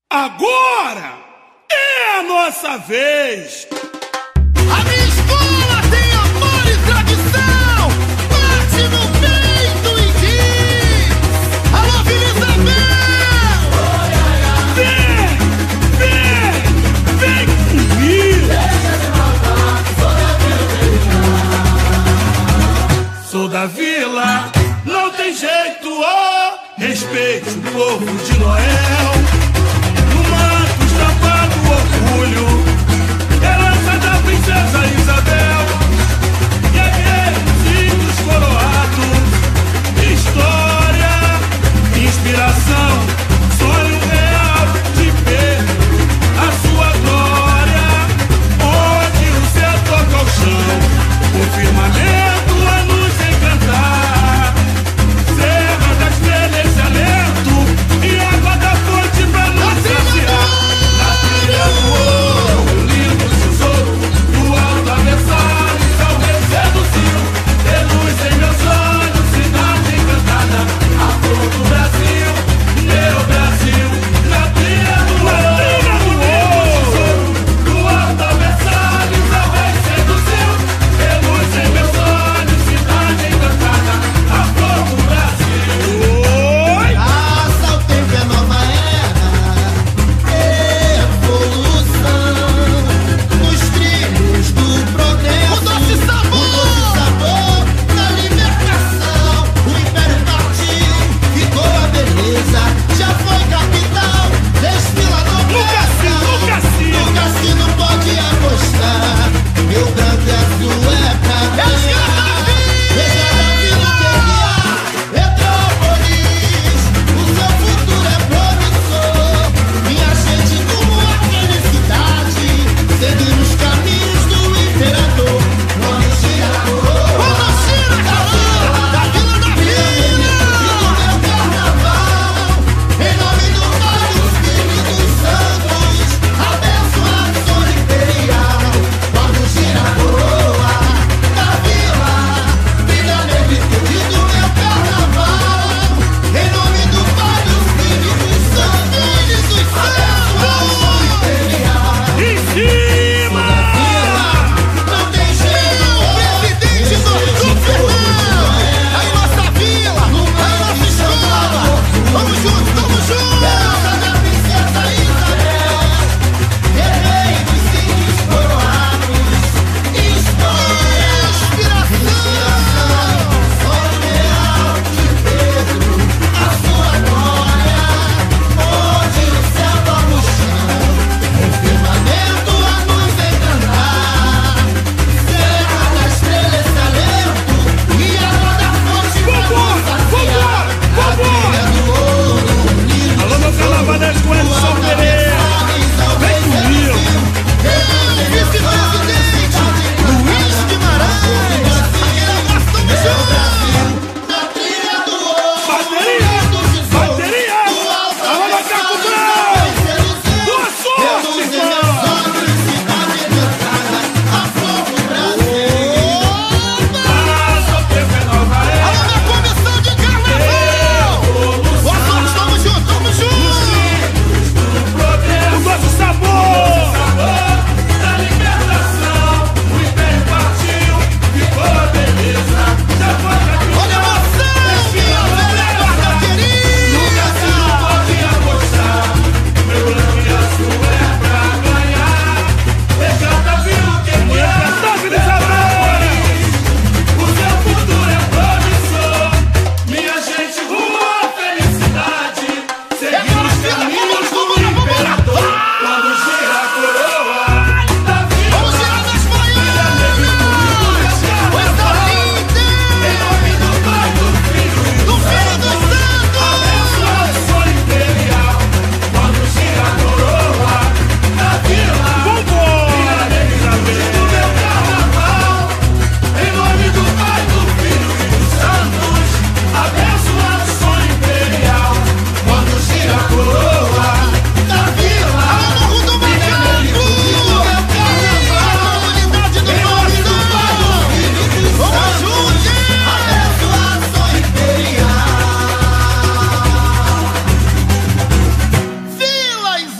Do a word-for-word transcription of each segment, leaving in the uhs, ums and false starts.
Agora é a nossa vez! A minha escola tem amor e tradição! Bate no peito e diz: alô, Vila Isabel! Vem, vem, vem comigo! Deixa de malvar, sou da Vila, Sou da Vila, não tem jeito, oh! Respeite o povo de Noel. No manto estampado orgulho, herança da princesa Isabel. Guerreiros índios coroados, história, inspiração, sonho real de ver a sua glória. Onde o céu toca ao chão, o firmamento a nos encantar. Serra da estrela, esse alento, e água da fonte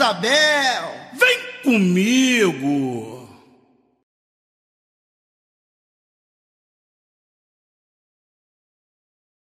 Isabel. Vem comigo.